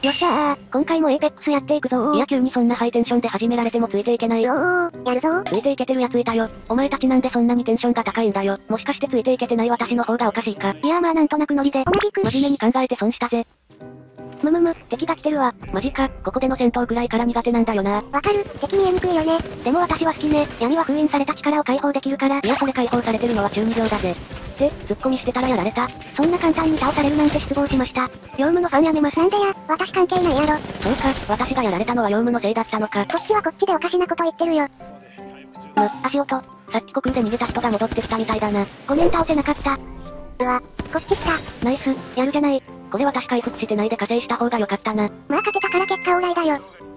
よっしゃー、今回もエーペックスやっていくぞー。いや急にそんなハイテンションで始められてもついていけないよー、やるぞー。 ついていけてるやついたよ。お前たちなんでそんなにテンションが高いんだよ。もしかしてついていけてない私の方がおかしいか。 いやまあなんとなくノリで。 同じく。真面目に考えて損したぜ。敵が来てるわ。マジか、ここでの戦闘くらいから苦手なんだよな。 わかる、敵見えにくいよね。 でも私は好きね。闇は封印された力を解放できるから。いやそれ解放されてるのは中二病だぜ。って、ツッコミしてたらやられた。 そんな簡単に倒されるなんて失望しました。 ヨウムのファンやめます。 なんでや、私関係ないやろ。 そうか、私がやられたのはヨウムのせいだったのか。 こっちはこっちでおかしなこと言ってるよ。 足音。さっき虚空で逃げた人が戻ってきたみたいだな。 ごめん倒せなかった。うわ、こっち来た。 ナイス、やるじゃない。これ私回復してないで加勢した方が良かったな。 まあ勝てたから結果オーライだよ。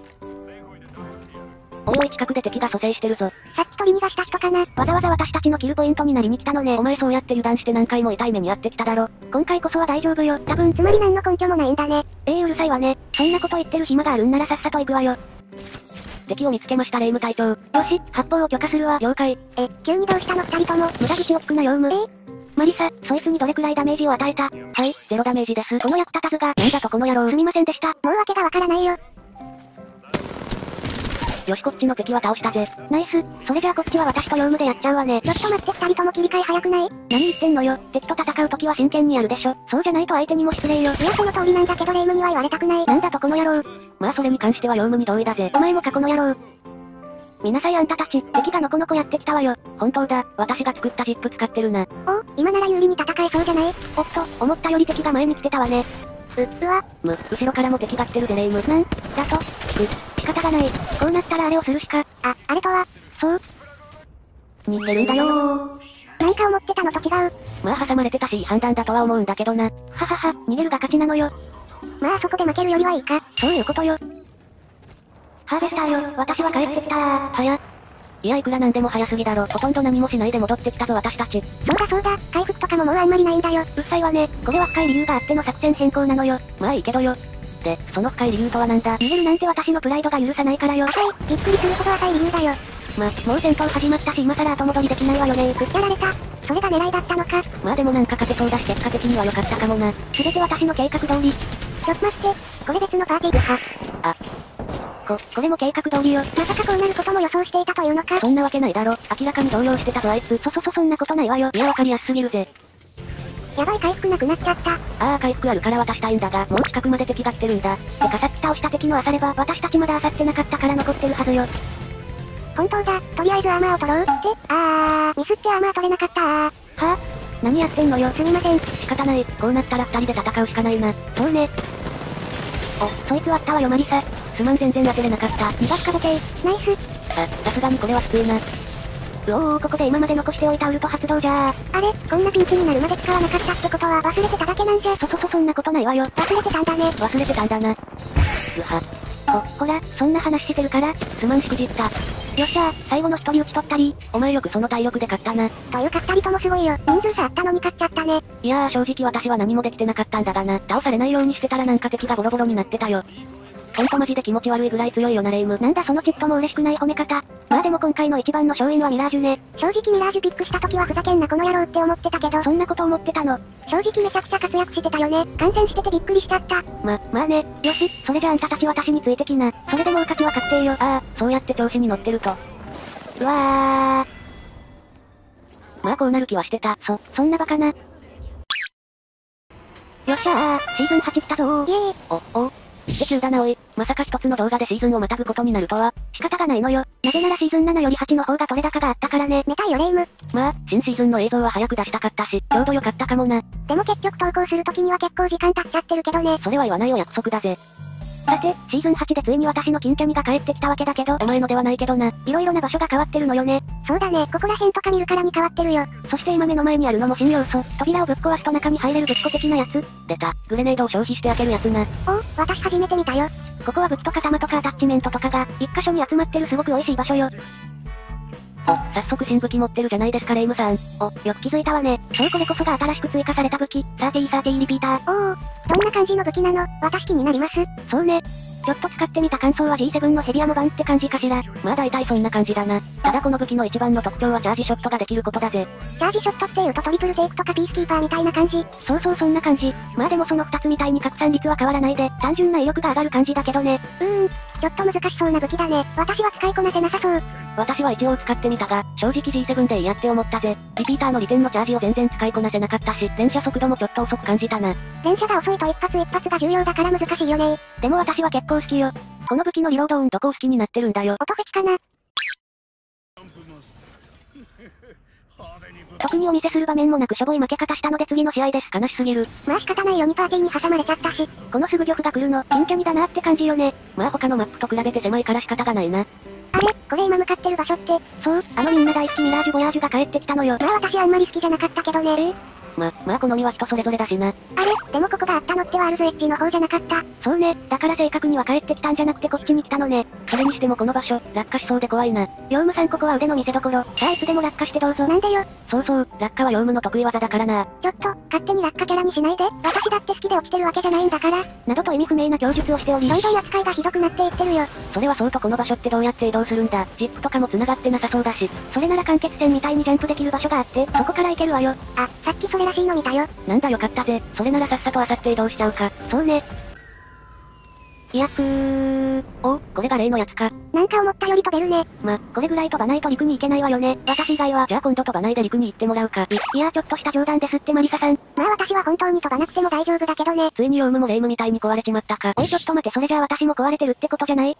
おいおい近くで敵が蘇生してるぞ。 さっき取り逃がした人かな。わざわざ私たちのキルポイントになりに来たのね。 お前そうやって油断して何回も痛い目に遭ってきただろ。 今回こそは大丈夫よ。多分つまり何の根拠もないんだね。 うるさいわね。そんなこと言ってる暇があるんならさっさと行くわよ。敵を見つけましたレイム隊長。よし、発砲を許可するわ。了解。 急にどうしたの二人とも。 無駄口を聞くなヨウム。マリサ、そいつにどれくらいダメージを与えた？はい、0ダメージです。この役立たずが。なんだとこの野郎。 すみませんでした。もう訳がわからないよ。 よしこっちの敵は倒したぜ。 ナイス。それじゃあこっちは私とヨウムでやっちゃうわね。ちょっと待って二人とも切り替え早くない？ 何言ってんのよ。敵と戦う時は真剣にやるでしょ。そうじゃないと相手にも失礼よ。 いやその通りなんだけどレイムには言われたくない。 なんだとこの野郎。まあそれに関してはヨウムに同意だぜ。お前もかこの野郎。見なさいあんたたち、敵がのこのこやってきたわよ。本当だ、私が作ったジップ使ってるな。 お、今なら有利に戦えそうじゃない？ おっと、思ったより敵が前に来てたわね。 うわ。 後ろからも敵が来てるぜレイム。なんだと、仕方がない。こうなったらあれをするしか。 あれとは。 そう。逃げるんだよー。 なんか思ってたのと違う。 まあ挟まれてたしいい判断だとは思うんだけどな。ははは、逃げるが勝ちなのよ。 まあそこで負けるよりはいいか。 そういうことよ。ハーベスターよ、私は帰ってきたー。早。いやいくらなんでも早すぎだろ。ほとんど何もしないで戻ってきたぞ私たち。 そうだ、回復とかももうあんまりないんだよ。 うっさいわね。これは深い理由があっての作戦変更なのよ。まあいいけどよ。で、その深い理由とはなんだ？ 逃げるなんて私のプライドが許さないからよ。浅い、びっくりするほど浅い理由だよ。 もう戦闘始まったし今更後戻りできないわよね。 やられた。それが狙いだったのか。 まあでもなんか勝てそうだし結果的には良かったかもな。 すべて私の計画通り。ちょっと待って、これ別のパーティーは。 これも計画通りよ。 まさかこうなることも予想していたというのか。 そんなわけないだろ。明らかに動揺してたぞあいつ。そんなことないわよ。いやわかりやすすぎるぜ。 やばい回復なくなっちゃった。 回復あるから渡したいんだが、もう近くまで敵が来てるんだ。てかさっき倒した敵の漁れば、私たちまだ漁ってなかったから残ってるはずよ。 本当だ、とりあえずアーマーを取ろう。ミスってアーマー取れなかったはぁ？何やってんのよ。 すみません。 仕方ない。こうなったら二人で戦うしかないな。そうね。そいつあったわよマリサ。すまん全然当てれなかった。 逃がすかボケー。ナイス。 さすがにこれはきついな。ここで今まで残しておいたウルト発動じゃあれ、こんなピンチになるまで使わなかったってことは忘れてただけなんじゃ。 そんなことないわよ。 忘れてたんだね。 忘れてたんだな。ほら、そんな話してるから、すまんしくじった。よっしゃー、最後の一人打ち取ったり。お前よくその体力で勝ったな。 というか二人ともすごいよ。人数差あったのに勝っちゃったね。 いやー正直私は何もできてなかったんだがな。倒されないようにしてたらなんか敵がボロボロになってたよ。ほんとマジで気持ち悪いぐらい強いよなレイム。 なんだそのちっとも嬉しくない褒め方。まあでも今回の一番の勝因はミラージュね。正直ミラージュピックした時はふざけんなこの野郎って思ってたけど。 そんなこと思ってたの？ 正直めちゃくちゃ活躍してたよね。感染しててびっくりしちゃった。 まあね。よし、それじゃあんたたち私についてきな。それでもう勝ちは確定よ。そうやって調子に乗ってると。うわー。まあこうなる気はしてた。そんなバカな。よっしゃー、シーズン8来たぞー。 イエーイ。 で急だなおい。まさか一つの動画でシーズンをまたぐことになるとは。 仕方がないのよ。なぜならシーズン7より8の方が取れ高があったからね。めたいよレイム。 まあ、新シーズンの映像は早く出したかったし、ちょうどよかったかもな。 でも結局投稿するときには結構時間経っちゃってるけどね。 それは言わないお約束だぜ。さて、シーズン8でついに私の金キャニが帰ってきたわけだけど、お前のではないけどな。いろいろな場所が変わってるのよね。そうだね、ここら辺とか見るからに変わってるよ。そして今目の前にあるのも新要素。扉をぶっ壊すと中に入れるぶっこ的なやつ。 出た、グレネードを消費して開けるやつな。 私初めて見たよ。ここは武器とか弾とかアタッチメントとかが、一箇所に集まってるすごく美味しい場所よ。 早速新武器持ってるじゃないですかレイムさん。 よく気づいたわね。そうこれこそが新しく追加された武器、30リピーター。どんな感じの武器なの？私気になります。 そうね。 ちょっと使ってみた感想は G7 のヘビアモ版って感じかしら。まあ大体そんな感じだな。ただこの武器の一番の特徴はチャージショットができることだぜ。 チャージショットって言うとトリプルテイクとかピースキーパーみたいな感じ。 そうそうそんな感じ。まあでもその2つみたいに拡散率は変わらないで、単純な威力が上がる感じだけどね。 ちょっと難しそうな武器だね。私は使いこなせなさそう。 私は一応使ってみたが、正直 G7 でいいやって思ったぜ。リピーターの利点のチャージを全然使いこなせなかったし、連射速度もちょっと遅く感じたな。 連射が遅いと一発一発が重要だから難しいよね。 でも私は結構好きよ。この武器のリロード音どこを好きになってるんだよ。 音フェチかな。 特にお見せする場面もなくしょぼい負け方したので次の試合です。悲しすぎる。 まあ仕方ないよ、2パーティーに挟まれちゃったし。 このすぐ漁夫が来るの、金キャニだなって感じよね。まあ他のマップと比べて狭いから仕方がないな。 あれ、これ今向かってる場所って。 そう、みんな大好きミラージュボヤージュが帰ってきたのよ。 まあ私あんまり好きじゃなかったけどね。 まあ好みは人それぞれだしな。 あれ、でもここがあったのってワールズエッジの方じゃなかった。 そうね、だから正確には帰ってきたんじゃなくてこっちに来たのね。それにしてもこの場所、落下しそうで怖いな。ヨウムさんここは腕の見せ所。さあいつでも落下してどうぞ。 なんでよ。 そうそう、落下はヨウムの得意技だからな。 ちょっと、勝手に落下キャラにしないで。私だって好きで落ちてるわけじゃないんだから。 などと意味不明な供述をしており。 どんどん扱いがひどくなっていってるよ。 それはそうとこの場所ってどうやって移動するんだ。ジップとかも繋がってなさそうだし。それなら間欠線みたいにジャンプできる場所があって、そこから行けるわよ。 あ、さっきそれらしいの見たよ。 なんだよかったぜ。それならさっさと漁って移動しちゃうか。そうね。いやお、これが例のやつか。 なんか思ったより飛べるね。 これぐらい飛ばないと陸に行けないわよね。私以外は。じゃあ今度飛ばないで陸に行ってもらうか。いやちょっとした冗談ですってマリサさん。 まあ私は本当に飛ばなくても大丈夫だけどね。 ついにヨウムもレイムみたいに壊れちまったか。おいちょっと待てそれじゃあ私も壊れてるってことじゃない？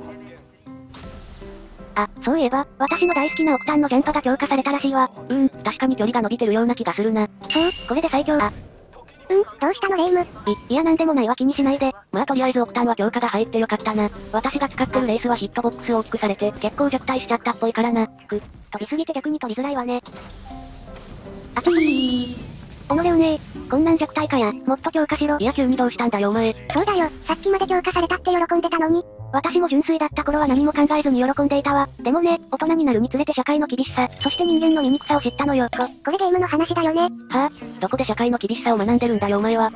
あ、そういえば、私の大好きなオクタンのジャンプが強化されたらしいわ。確かに距離が伸びてるような気がするな。そう、これで最強。 どうしたのレイム？ いやなんでもないわ気にしないで。まあとりあえずオクタンは強化が入ってよかったな。私が使ってるレースはヒットボックスを大きくされて結構弱体しちゃったっぽいからな。飛びすぎて逆に取りづらいわね。熱いおのれうねー。こんなん弱体かや。もっと強化しろ。いや急にどうしたんだよお前。 そうだよ、さっきまで強化されたって喜んでたのに。 私も純粋だった頃は何も考えずに喜んでいたわ。でもね、大人になるにつれて社会の厳しさ、そして人間の醜さを知ったのよ。 これゲームの話だよね。 はぁ、どこで社会の厳しさを学んでるんだよお前は。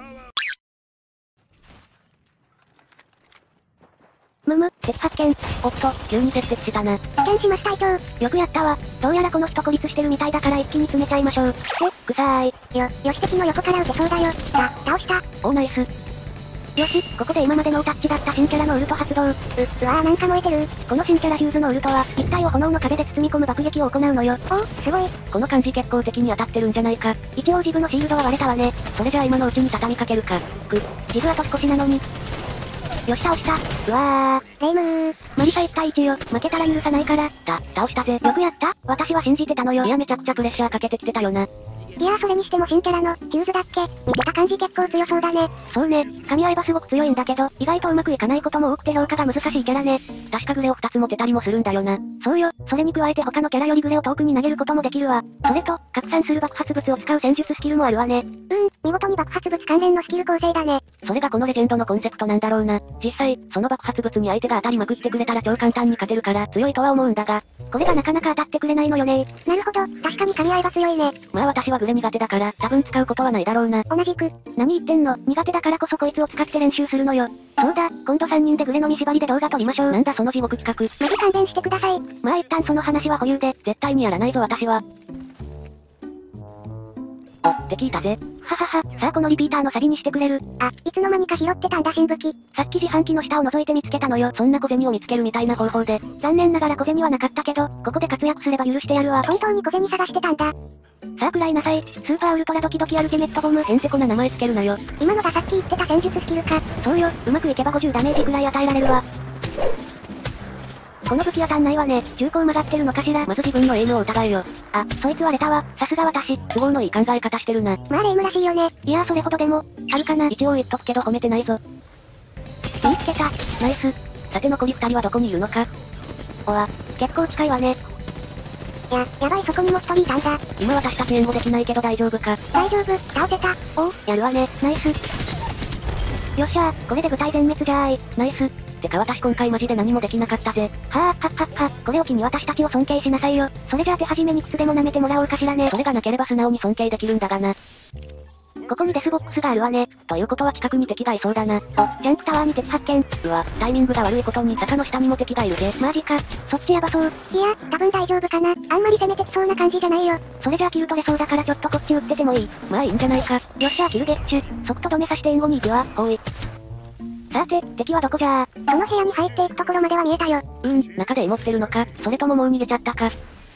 敵発見。おっと、急に接鉄したな。 危険しました隊長。 よくやったわ。どうやらこの人孤立してるみたいだから一気に詰めちゃいましょう。くさーい。 よし敵の横から撃てそうだよ。倒した。 おーナイス。よし、ここで今までノータッチだった新キャラのウルト発動。 うわーなんか燃えてる。 この新キャラヒューズのウルトは、一体を炎の壁で包み込む爆撃を行うのよ。 お、すごい。 この感じ結構敵に当たってるんじゃないか。一応ジブのシールドは割れたわね。それじゃあ今のうちに畳みかけるか。ジブあと少しなのに。よし倒した。うわー。レイムー。 マリサ1対1よ。負けたら許さないから。倒したぜ。よくやった。私は信じてたのよ。いやめちゃくちゃプレッシャーかけてきてたよな。 いやーそれにしても新キャラの、ヒューズだっけ？見てた感じ結構強そうだね。 そうね、噛み合えばすごく強いんだけど、意外とうまくいかないことも多くて評価が難しいキャラね。確かグレを2つ持てたりもするんだよな。そうよ、それに加えて他のキャラよりグレを遠くに投げることもできるわ。それと、拡散する爆発物を使う戦術スキルもあるわね。 見事に爆発物関連のスキル構成だね。 それがこのレジェンドのコンセプトなんだろうな。実際、その爆発物に相手が当たりまくってくれたら超簡単に勝てるから強いとは思うんだが、これがなかなか当たってくれないのよね。 なるほど、確かに噛み合えば強いね。 まあ私はグレ苦手だから、多分使うことはないだろうな。 同じく。 何言ってんの？苦手だからこそこいつを使って練習するのよ。そうだ、今度3人でグレのみ縛りで動画撮りましょう。なんだその地獄企画。 マジ勘弁してください。 まあ一旦その話は保留で、絶対にやらないぞ私は。敵いたぜ。ははは、さあこのリピーターの詐欺にしてくれる。 あ、いつの間にか拾ってたんだ新武器。 さっき自販機の下を覗いて見つけたのよ。そんな小銭を見つけるみたいな方法で。残念ながら小銭はなかったけど、ここで活躍すれば許してやるわ。 本当に小銭探してたんだ。 さあくらいなさい。スーパーウルトラドキドキアルティメットボム。へんてこな名前つけるなよ。 今のがさっき言ってた戦術スキルか。 そうよ、うまくいけば50ダメージくらい与えられるわ。この武器当たんないわね。銃口曲がってるのかしら。まず自分のエイムを疑えよ。あ、そいつ割れたわ。さすが私。都合のいい考え方してるな。 まあレイムらしいよね。 いやーそれほどでも、あるかな。一応言っとくけど褒めてないぞ。見つけた。ナイス。さて残り2人はどこにいるのか。結構近いわね。 やばいそこにも1人いたんだ。 今私たち援護できないけど大丈夫か。 大丈夫、倒せた。 おう、やるわね。ナイス。よっしゃー、これで部隊全滅じゃーい。ナイス。てか私今回マジで何もできなかったぜ。これを機に私たちを尊敬しなさいよ。それじゃあ手始めに靴でも舐めてもらおうかしらね。それがなければ素直に尊敬できるんだがな。 ここにデスボックスがあるわね。ということは近くに敵がいそうだな。ジャンプタワーに敵発見。うわ、タイミングが悪いことに坂の下にも敵がいるぜ。 マジか。そっちやばそう。いや、多分大丈夫かな。あんまり攻めてきそうな感じじゃないよ。 それじゃあキル取れそうだからちょっとこっち撃っててもいい。まあいいんじゃないか。よっしゃキルゲッチュ。即と止めさして援護に行くわ。ほい。さて、敵はどこじゃー。その部屋に入っていくところまでは見えたよ。 中で持ってるのか、それとももう逃げちゃったか。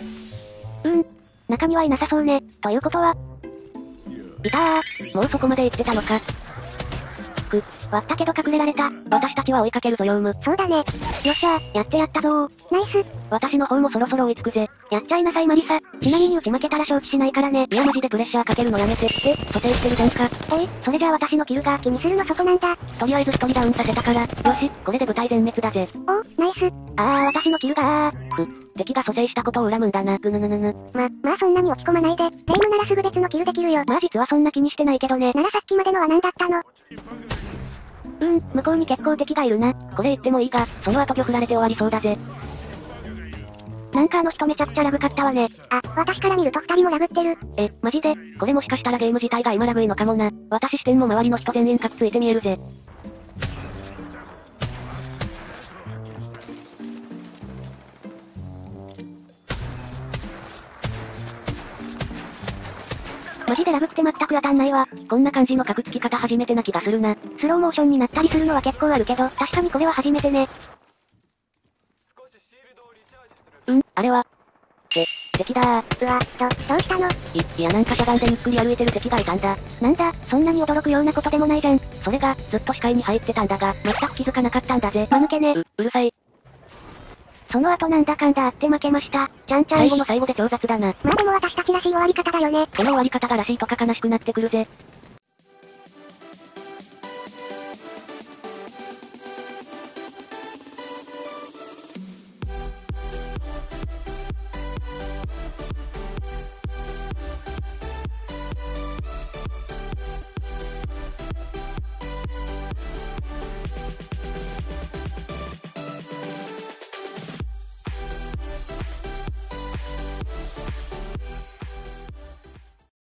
中にはいなさそうね。ということは、いたー。もうそこまで行ってたのか。割ったけど隠れられた。私たちは追いかけるぞヨウム。 そうだね。よっしゃー、やってやったぞー。 ナイス。 私の方もそろそろ追いつくぜ。やっちゃいなさいマリサ。ちなみに打ち負けたら承知しないからね。いやマジでプレッシャーかけるのやめてって、蘇生してるじゃんか。 おい、それじゃあ私のキルが気にするのそこなんだ。 とりあえず一人ダウンさせたから。よし、これで部隊全滅だぜ。 ナイス。 私のキルが敵が蘇生したことを恨むんだな。ぐぬぬぬぬ。 まあそんなに落ち込まないで。レイムならすぐ別のキルできるよ。 まあ実はそんな気にしてないけどね。 ならさっきまでのは何だったの？ 向こうに結構敵がいるな。これ言ってもいいが、その後魚振られて終わりそうだぜ。 なんかあの人めちゃくちゃラグかったわね。私から見ると二人もラグってる。 マジで？これもしかしたらゲーム自体が今ラグいのかもな。私視点も周りの人全員かっついて見えるぜ。マジでラグって全く当たんないわ。こんな感じの格付き方初めてな気がするな。スローモーションになったりするのは結構あるけど、確かにこれは初めてね。あれは。敵だー。 うわ、どうしたの？ いやなんかしゃがんでゆっくり歩いてる敵がいたんだ。 なんだ、そんなに驚くようなことでもないじゃん。 それが、ずっと視界に入ってたんだが、全く気づかなかったんだぜ。 間抜けね。 うるさい。 その後なんだかんだあって負けました。ちゃん。 最後の最後で超雑だな。 まあでも私たちらしい終わり方だよね。 この終わり方がらしいとか悲しくなってくるぜ。